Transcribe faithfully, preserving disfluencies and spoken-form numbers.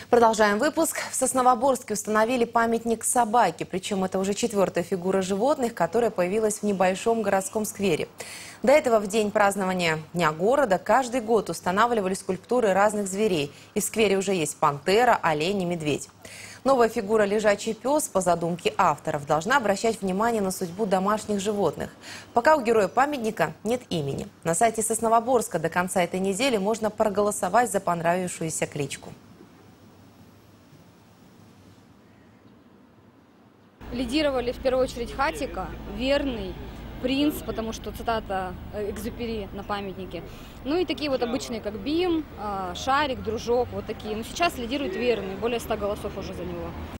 Продолжаем выпуск. В Сосновоборске установили памятник собаке. Причем это уже четвертая фигура животных, которая появилась в небольшом городском сквере. До этого в день празднования Дня города каждый год устанавливали скульптуры разных зверей. И в сквере уже есть пантера, олень и медведь. Новая фигура «Лежачий пес» по задумке авторов должна обращать внимание на судьбу домашних животных. Пока у героя памятника нет имени. На сайте Сосновоборска до конца этой недели можно проголосовать за понравившуюся кличку. Лидировали в первую очередь Хатико, Верный, Принц, потому что цитата Экзюпери на памятнике. Ну и такие вот обычные, как Бим, Шарик, Дружок, вот такие. Но сейчас лидирует Верный, более ста голосов уже за него.